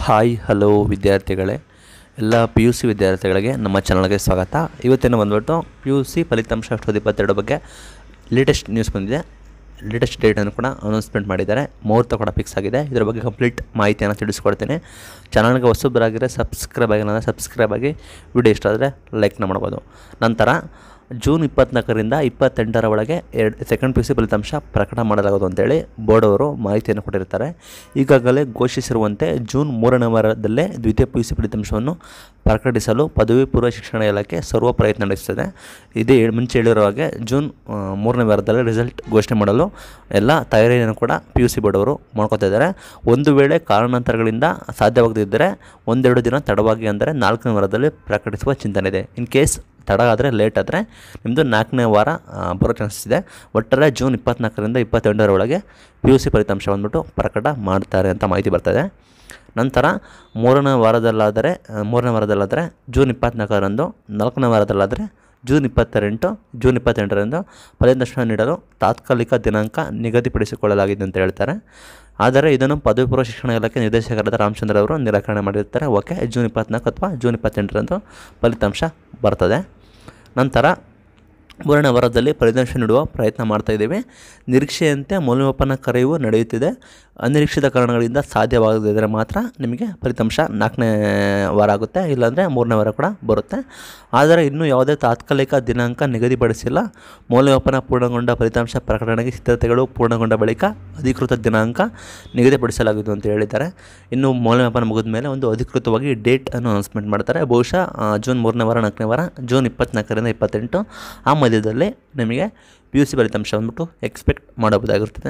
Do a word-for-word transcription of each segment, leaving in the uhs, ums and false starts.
Hi hello ವಿದ್ಯಾರ್ಥಿಗಳೇ, ಎಲ್ಲ P U C ವಿದ್ಯಾರ್ಥಿಗಳಿಗೆ ನಮ್ಮ ಚಾನಲ್ಗೆ ಸ್ವಾಗತ. ಇವತ್ತಿನ ಬಂದ್ಬಿಟ್ಟು ಪಿ ಯು ಸಿ ಫಲಿತಾಂಶ ಎರಡು ಸಾವಿರದ ಇಪ್ಪತ್ತೆರಡು ಬಗ್ಗೆ ಲೇಟೆಸ್ಟ್ ನ್ಯೂಸ್ ಬಂದಿದೆ. ಲೇಟೆಸ್ಟ್ ಡೇಟನ್ನು ಕೂಡ ಅನೌನ್ಸ್ಮೆಂಟ್ ಮಾಡಿದ್ದಾರೆ. ಮುಹೂರ್ತ ಕೂಡ ಫಿಕ್ಸ್ ಆಗಿದೆ. ಇದರ ಬಗ್ಗೆ ಕಂಪ್ಲೀಟ್ ಮಾಹಿತಿಯನ್ನು ತಿಳಿಸ್ಕೊಡ್ತೇನೆ. ಚಾನಲ್ಗೆ ಹೊಸಬರಾಗಿದ್ದರೆ ಸಬ್ಸ್ಕ್ರೈಬ್ ಆಗಿಲ್ಲ ಸಬ್ಸ್ಕ್ರೈಬ್ ಆಗಿ, ವಿಡಿಯೋ ಇಷ್ಟ ಆದರೆ ಲೈಕ್ನ ಮಾಡ್ಬೋದು. ನಂತರ ಜೂನ್ ಇಪ್ಪತ್ನಾಲ್ಕರಿಂದ ಇಪ್ಪತ್ತೆಂಟರ ಒಳಗೆ ಎರಡು ಸೆಕೆಂಡ್ ಪಿ ಯು ಸಿ ಫಲಿತಾಂಶ ಪ್ರಕಟ ಮಾಡಲಾಗುವುದು ಅಂತೇಳಿ ಬೋರ್ಡ್ ಅವರು ಮಾಹಿತಿಯನ್ನು ಕೊಟ್ಟಿರ್ತಾರೆ. ಈಗಾಗಲೇ ಘೋಷಿಸಿರುವಂತೆ ಜೂನ್ ಮೂರನೇ ವಾರದಲ್ಲೇ ದ್ವಿತೀಯ ಪಿ ಯು ಸಿ ಫಲಿತಾಂಶವನ್ನು ಪ್ರಕಟಿಸಲು ಪದವಿ ಪೂರ್ವ ಶಿಕ್ಷಣ ಇಲಾಖೆ ಸರ್ವ ಪ್ರಯತ್ನ ನಡೆಸುತ್ತದೆ. ಇದೇ ಮುಂಚೆ ಹೇಳಿರೋ ಹಾಗೆ ಜೂನ್ ಮೂರನೇ ವಾರದಲ್ಲಿ ರಿಸಲ್ಟ್ ಘೋಷಣೆ ಮಾಡಲು ಎಲ್ಲ ತಯಾರಿಯನ್ನು ಕೂಡ ಪಿ ಯು ಸಿ ಬೋರ್ಡ್ ಅವರು ಮಾಡ್ಕೋತಾ ಇದ್ದಾರೆ. ಒಂದು ವೇಳೆ ಕಾರಣಾಂತರಗಳಿಂದ ಸಾಧ್ಯವಾಗದಿದ್ದರೆ ಒಂದೆರಡು ದಿನ ತಡವಾಗಿ ಅಂದರೆ ನಾಲ್ಕನೇ ವಾರದಲ್ಲಿ ಪ್ರಕಟಿಸುವ ಚಿಂತನೆ ಇದೆ. ಇನ್ ಕೇಸ್ ತಡ ಆದರೆ ಲೇಟ್ ಆದರೆ ನಿಮ್ಮದು ನಾಲ್ಕನೇ ವಾರ ಬರೋ ಚಾನ್ಸಸ್ ಇದೆ. ಒಟ್ಟಾರೆ ಜೂನ್ ಇಪ್ಪತ್ನಾಲ್ಕರಿಂದ ಇಪ್ಪತ್ತೆಂಟರ ಒಳಗೆ ಪಿ ಯು ಸಿ ಫಲಿತಾಂಶ ಬಂದ್ಬಿಟ್ಟು ಪ್ರಕಟ ಮಾಡ್ತಾರೆ ಅಂತ ಮಾಹಿತಿ ಬರ್ತಾಯಿದೆ. ನಂತರ ಮೂರನೇ ವಾರದಲ್ಲಾದರೆ ಮೂರನೇ ವಾರದಲ್ಲಾದರೆ ಜೂನ್ ಇಪ್ಪತ್ನಾಲ್ಕರಂದು, ನಾಲ್ಕನೇ ವಾರದಲ್ಲಾದರೆ ಜೂನ್ ಇಪ್ಪತ್ತೆಂಟು ಜೂನ್ ಇಪ್ಪತ್ತೆಂಟರಂದು ಫಲಿತಾಂಶ ನೀಡಲು ತಾತ್ಕಾಲಿಕ ದಿನಾಂಕ ನಿಗದಿಪಡಿಸಿಕೊಳ್ಳಲಾಗಿದೆ ಅಂತ ಹೇಳ್ತಾರೆ. ಆದರೆ ಇದನ್ನು ಪದವಿ ಪೂರ್ವ ಶಿಕ್ಷಣ ಇಲಾಖೆ ನಿರ್ದೇಶಕರಾದ ರಾಮಚಂದ್ರ ಅವರು ನಿರಾಕರಣೆ ಮಾಡಿರ್ತಾರೆ. ಓಕೆ, ಜೂನ್ ಇಪ್ಪತ್ನಾಲ್ಕು ಅಥವಾ ಜೂನ್ ಇಪ್ಪತ್ತೆಂಟರಂದು ಫಲಿತಾಂಶ ಬರ್ತದೆ. ನಂತರ ಮೂರನೇ ವಾರದಲ್ಲಿ ಫಲಿತಾಂಶ ನೀಡುವ ಪ್ರಯತ್ನ ಮಾಡ್ತಾಯಿದ್ದೀವಿ. ನಿರೀಕ್ಷೆಯಂತೆ ಮೌಲ್ಯಮಾಪನ ಕರೆಯುವು ನಡೆಯುತ್ತಿದೆ. ಅನಿರೀಕ್ಷಿತ ಕಾರಣಗಳಿಂದ ಸಾಧ್ಯವಾಗದಿದ್ದರೆ ಮಾತ್ರ ನಿಮಗೆ ಫಲಿತಾಂಶ ನಾಲ್ಕನೇ ವಾರ ಆಗುತ್ತೆ, ಇಲ್ಲಾಂದರೆ ಮೂರನೇ ವಾರ ಕೂಡ ಬರುತ್ತೆ. ಆದರೆ ಇನ್ನೂ ಯಾವುದೇ ತಾತ್ಕಾಲಿಕ ದಿನಾಂಕ ನಿಗದಿಪಡಿಸಿಲ್ಲ. ಮೌಲ್ಯಮಾಪನ ಪೂರ್ಣಗೊಂಡ ಫಲಿತಾಂಶ ಪ್ರಕಟಣೆಗೆ ಸಿದ್ಧತೆಗಳು ಪೂರ್ಣಗೊಂಡ ಬಳಿಕ ಅಧಿಕೃತ ದಿನಾಂಕ ನಿಗದಿಪಡಿಸಲಾಗಿದೆ ಅಂತ ಹೇಳಿದ್ದಾರೆ. ಇನ್ನು ಮೌಲ್ಯಮಾಪನ ಮುಗಿದ ಮೇಲೆ ಒಂದು ಅಧಿಕೃತವಾಗಿ ಡೇಟ್ ಅನ್ನು ಅನೌನ್ಸ್ಮೆಂಟ್ ಮಾಡ್ತಾರೆ. ಬಹುಶಃ ಜೂನ್ ಮೂರನೇ ವಾರ ನಾಲ್ಕನೇ ವಾರ ಜೂನ್ ಇಪ್ಪತ್ನಾಲ್ಕರಿಂದ ಇಪ್ಪತ್ತೆಂಟು ಆ ಮಧ್ಯದಲ್ಲಿ ನಿಮಗೆ ಪಿ ಯು ಸಿ ಫಲಿತಾಂಶ ಬಂದ್ಬಿಟ್ಟು ಎಕ್ಸ್ಪೆಕ್ಟ್ ಮಾಡಬಹುದಾಗಿರ್ತದೆ.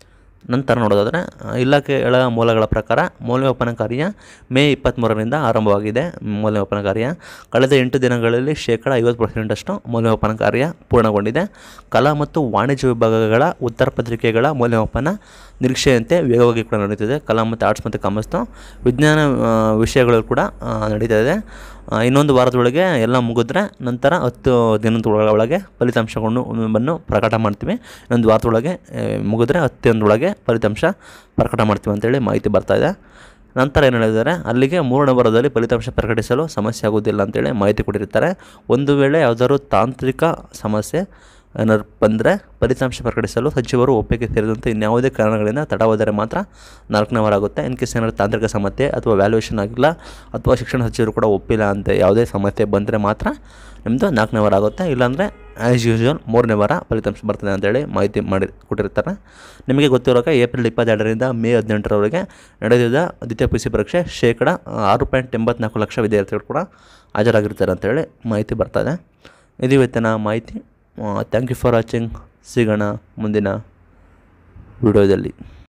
ನಂತರ ನೋಡೋದಾದರೆ ಇಲಾಖೆಗಳ ಮೂಲಗಳ ಪ್ರಕಾರ ಮೌಲ್ಯಮಾಪನ ಕಾರ್ಯ ಮೇ ಇಪ್ಪತ್ತ್ಮೂರರಿಂದ ಆರಂಭವಾಗಿದೆ. ಮೌಲ್ಯಮಾಪನ ಕಾರ್ಯ ಕಳೆದ ಎಂಟು ದಿನಗಳಲ್ಲಿ ಶೇಕಡ ಐವತ್ತು ಪರ್ಸೆಂಟಷ್ಟು ಮೌಲ್ಯಮಾಪನ ಕಾರ್ಯ ಪೂರ್ಣಗೊಂಡಿದೆ. ಕಲಾ ಮತ್ತು ವಾಣಿಜ್ಯ ವಿಭಾಗಗಳ ಉತ್ತರ ಪತ್ರಿಕೆಗಳ ಮೌಲ್ಯಮಾಪನ ನಿರೀಕ್ಷೆಯಂತೆ ವೇಗವಾಗಿ ಕೂಡ ನಡೀತಿದೆ. ಕಲಾ ಮತ್ತು ಆರ್ಟ್ಸ್ ಮತ್ತು ಕಾಮರ್ಸ್ನ ವಿಜ್ಞಾನ ವಿಷಯಗಳು ಕೂಡ ನಡೀತಾ ಇದೆ. ಇನ್ನೊಂದು ವಾರದೊಳಗೆ ಎಲ್ಲ ಮುಗಿದ್ರೆ ನಂತರ ಹತ್ತು ದಿನದ ಒಳಗೆ ಫಲಿತಾಂಶಗಳನ್ನು ಪ್ರಕಟ ಮಾಡ್ತೀವಿ. ಇನ್ನೊಂದು ವಾರದೊಳಗೆ ಮುಗಿದ್ರೆ ಹತ್ತು ದಿನದೊಳಗೆ ಫಲಿತಾಂಶ ಪ್ರಕಟ ಮಾಡ್ತೀವಿ ಅಂತೇಳಿ ಮಾಹಿತಿ ಬರ್ತಾಯಿದೆ. ನಂತರ ಏನು ಹೇಳಿದ್ದಾರೆ, ಅಲ್ಲಿಗೆ ಮೂರನೇ ವಾರದಲ್ಲಿ ಫಲಿತಾಂಶ ಪ್ರಕಟಿಸಲು ಸಮಸ್ಯೆ ಆಗೋದಿಲ್ಲ ಅಂತೇಳಿ ಮಾಹಿತಿ ಕೊಟ್ಟಿರ್ತಾರೆ. ಒಂದು ವೇಳೆ ಯಾವುದಾದ್ರೂ ತಾಂತ್ರಿಕ ಸಮಸ್ಯೆ ಏನಾದ್ರು ಬಂದರೆ ಫಲಿತಾಂಶ ಪ್ರಕಟಿಸಲು ಸಚಿವರು ಒಪ್ಪಿಗೆ ಸೇರಿದಂತೆ ಇನ್ಯಾವುದೇ ಕಾರಣಗಳಿಂದ ತಡವಾದರೆ ಮಾತ್ರ ನಾಲ್ಕನೇ ವಾರ ಆಗುತ್ತೆ. ಇನ್ ಕೇಸ್ ಏನಾದರೂ ತಾಂತ್ರಿಕ ಸಮಸ್ಯೆ ಅಥವಾ ವ್ಯಾಲ್ಯೂಯೇಷನ್ ಆಗಿಲ್ಲ ಅಥವಾ ಶಿಕ್ಷಣ ಸಚಿವರು ಕೂಡ ಒಪ್ಪಿಲ್ಲ ಅಂತ ಯಾವುದೇ ಸಮಸ್ಯೆ ಬಂದರೆ ಮಾತ್ರ ನಿಮ್ಮದು ನಾಲ್ಕನೇ ವಾರ ಆಗುತ್ತೆ. ಇಲ್ಲಾಂದರೆ ಆ್ಯಸ್ ಯೂಶ್ವಲ್ ಮೂರನೇ ವಾರ ಫಲಿತಾಂಶ ಬರ್ತದೆ ಅಂತೇಳಿ ಮಾಹಿತಿ ಮಾಡಿ ಕೊಟ್ಟಿರ್ತಾರೆ. ನಿಮಗೆ ಗೊತ್ತಿರೋಕೆ ಏಪ್ರಿಲ್ ಇಪ್ಪತ್ತೆರಡರಿಂದ ಮೇ ಹದಿನೆಂಟರವರೆಗೆ ನಡೆದಿದ್ದ ದ್ವಿತೀಯ ಪಿ ಯು ಸಿ ಪರೀಕ್ಷೆ ಶೇಕಡ ಆರು ಪಾಯಿಂಟ್ ಎಂಬತ್ನಾಲ್ಕು ಲಕ್ಷ ವಿದ್ಯಾರ್ಥಿಗಳು ಕೂಡ ಹಾಜರಾಗಿರ್ತಾರೆ ಅಂತೇಳಿ ಮಾಹಿತಿ ಬರ್ತಾಯಿದೆ. ಇದು ಇವತ್ತಿನ ಮಾಹಿತಿ. Thank you for watching. ಸಿಗೋಣ ಮುಂದಿನ ವಿಡಿಯೋದಲ್ಲಿ.